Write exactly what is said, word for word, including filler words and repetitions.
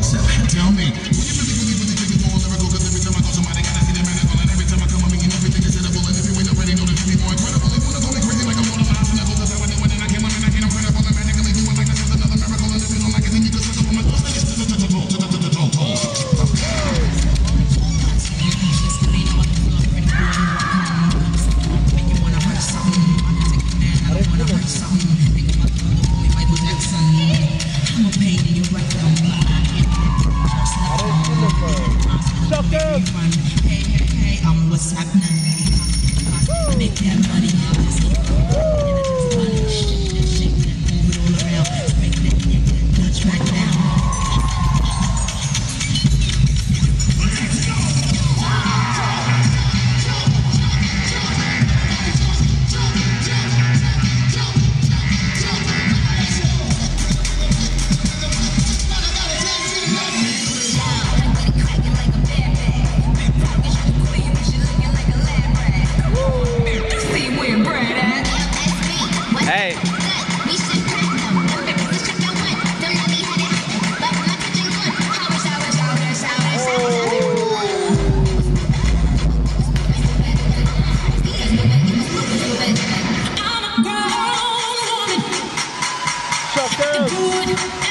So tell me, do you really believe when they think it's all lyrical? Cause every time I go somebody gotta see the miracle. And every time I come I mean everything is edible. And if you ain't already know that you be more incredible. They wanna go me crazy like I'm on a mouse and I go that's how I do it. And I can't and I can't incredible. And magically doing like this is another miracle. And if you don't like it then you can suck up on my toes. Like it's Hey, hey, hey, um, what's happening? Make that money, just keep money, shake that, shake that, move it all around, break that, break that, touch right now. Hey. I'm a grown woman.